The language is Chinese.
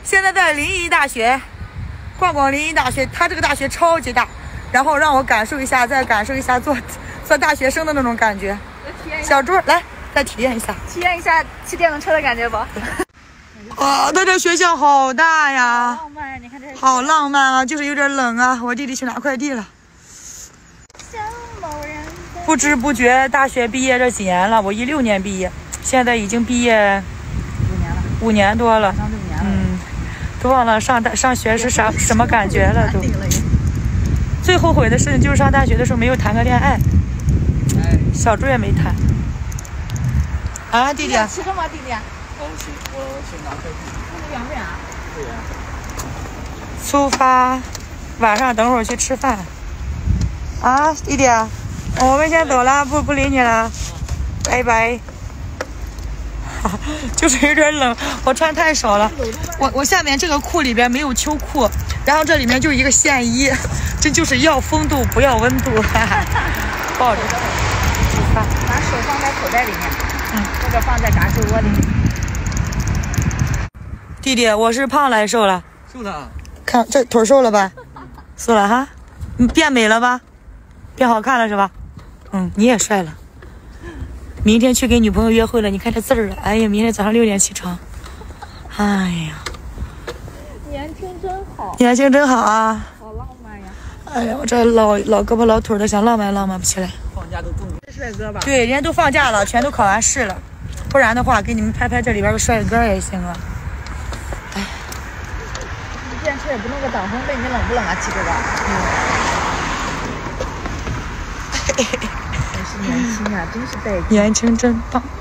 现在在临沂大学逛逛临沂大学，它这个大学超级大，然后让我感受一下，再感受一下做大学生的那种感觉。小猪来，再体验一下， 骑电动车的感觉不？ 哇，它这学校好大呀， 浪漫，你看这好浪漫啊，就是有点冷啊。我弟弟去拿快递了。不知不觉大学毕业这几年了，我16年毕业，现在已经毕业5年多了。都忘了上学是什么感觉了都。最后悔的事情就是上大学的时候没有谈个恋爱。小猪也没谈。啊，弟弟。 骑车吗，弟弟？我去拿快递。那远不远啊？不远。 出发，晚上等会儿去吃饭。啊，弟弟，我们先走了，不理你了，拜拜。就是有点冷，我穿太少了。我下面这个裤里边没有秋裤，然后这里面就一个线衣，这就是要风度不要温度。抱着， 把手放在口袋里面，或者放在嘎吱窝里。 弟弟，我是胖了还是瘦了？ 瘦了。 看这腿瘦了吧？瘦了哈，你变美了吧？变好看了是吧？你也帅了。明天去给女朋友约会了，你看这字儿，哎呀，明天早上6点起床。哎呀， 年轻真好， 年轻真好啊！ 好浪漫呀！ 哎呀，我这老胳膊老腿的，想浪漫浪漫不起来。 放假都这么帅哥吧？ 对，人家都放假了，全都考完试了，不然的话，给你们拍这里边的帅哥也行啊。哎， 你电车也不弄个挡风被，你冷不冷啊，骑这个？真是年轻啊，真是带劲。 年轻真棒。